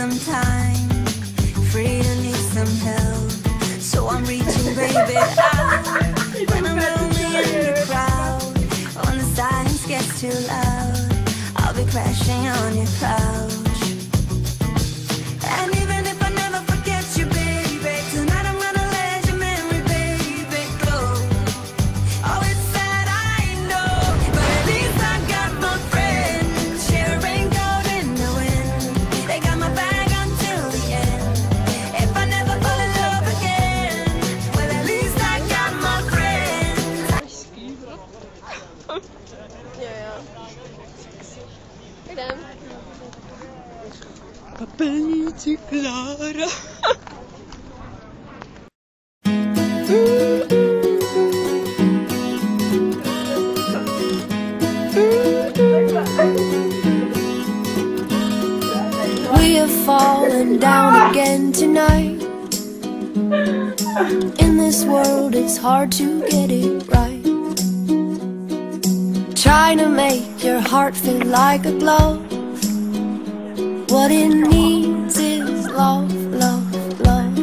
some time, freedom needs some help. So I'm reaching, baby, out when I'm lonely in the crowd. When the silence gets too loud, I'll be crashing on your couch. And even if I never forget you, baby, tonight I'm gonna let your memory, baby, go. Oh, it's sad, I know, but at least I got my friends. Share a raincoat in the wind, they got my back until the end. If I never fall in love again, well, at least I got my friends. Idem. Papelnici Klára. We have fallen down again tonight. In this world it's hard to get it right. Trying to make your heart feel like a glove. What it needs is love, love, love.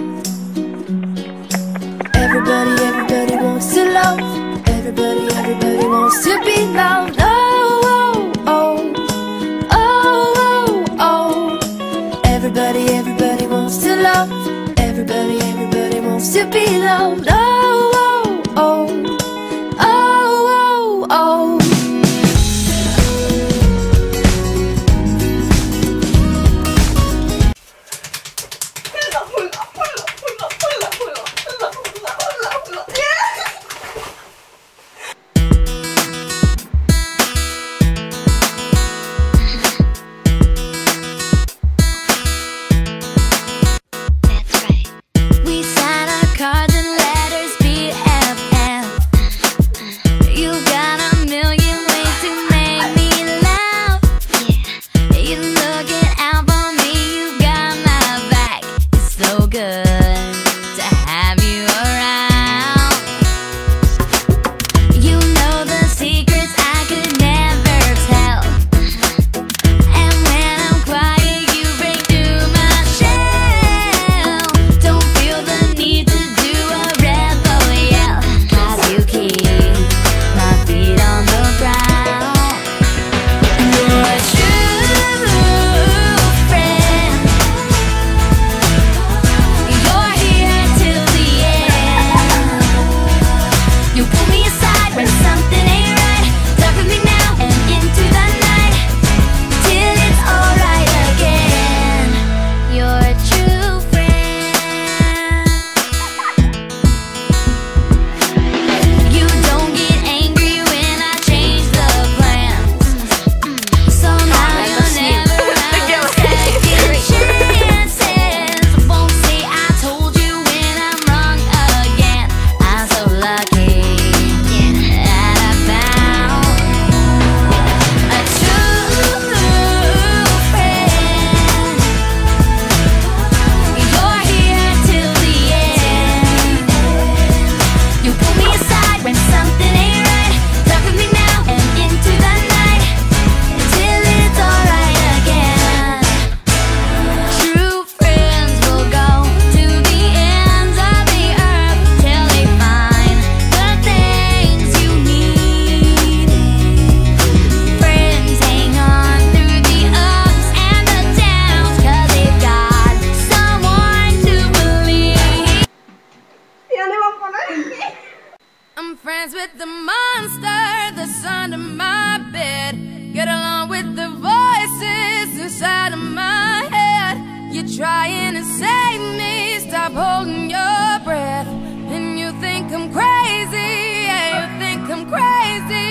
Everybody, everybody wants to love. Everybody, everybody wants to be loved. Oh, oh, oh, oh, oh, oh. Everybody, everybody wants to love. Everybody, everybody wants to be loved. Oh, oh, oh, oh, oh, oh. I'm friends with the monster that's under my bed. Get along with the voices inside of my head. You're trying to save me, stop holding your breath. And you think I'm crazy, yeah, you think I'm crazy.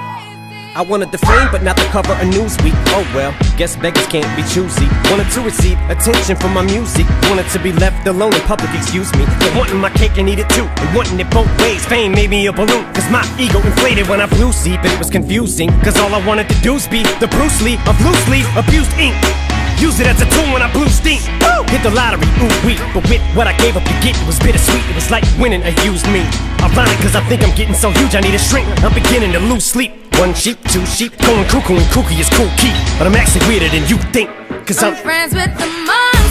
I wanted the fame, but not the cover of Newsweek. Oh well, guess beggars can't be choosy. Wanted to receive attention from my music. Wanted to be left alone in public, excuse me. But wanting my cake and eat it too, and wanting it both ways. Fame made me a balloon, cause my ego inflated when I flew sleep. And it was confusing, cause all I wanted to do was be the Bruce Lee of loosely abused ink. Use it as a tool when I blew steam. Woo! Hit the lottery, ooh wee. But with what I gave up to get, it was bittersweet. It was like winning a used me. Ironic, cause I think I'm getting so huge I need a shrink. I'm beginning to lose sleep. One sheep, two sheep, going cuckoo and kooky is cool key. But I'm actually weirder than you think, cause I'm friends with the monster.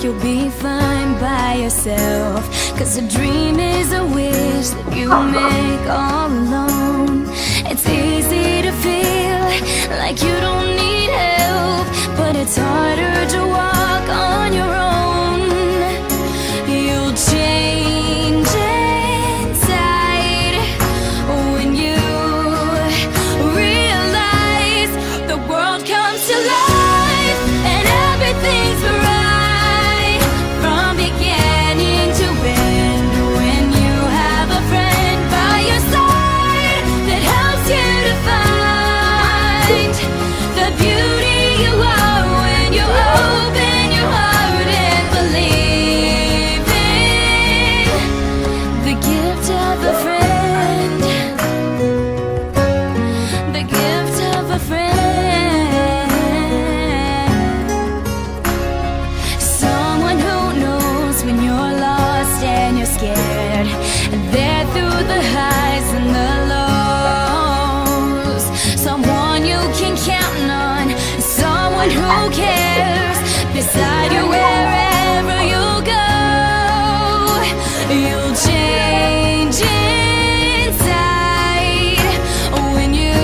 you'll be fine by yourself. 'Cause a dream is a wish that you make all alone. It's easy to feel like you don't need help, but it's harder to walk on your own. You'll change inside when you realize the world comes to life and everything's right from beginning to end. When you have a friend by your side that helps you to find the beauty you are when you open your heart and believe in the gift of a friend, the gift of a friend. Someone who knows when you're lost and you're scared, and they're through the highs and the lows. Someone you can count on, someone who cares, beside you wherever you go. You'll change inside when you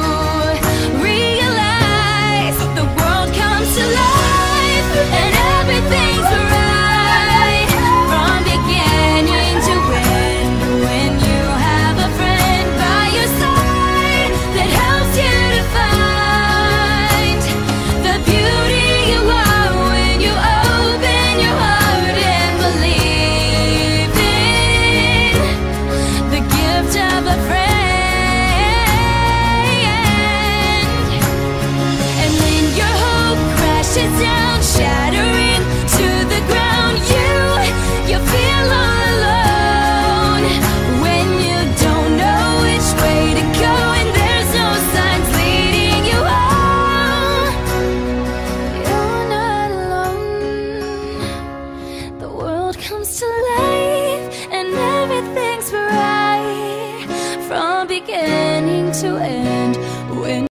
realize the world comes to life and everything's right from beginning to end. When you have a friend by your side that helps you to find the beauty you are when you open your heart and believe in the gift of a friend. And when your hope crashes down, shattering to the ground, you feel all alone. When you don't know which way to go and there's no signs leading you home, you're not alone. The world comes to life and everything's right from beginning to end. When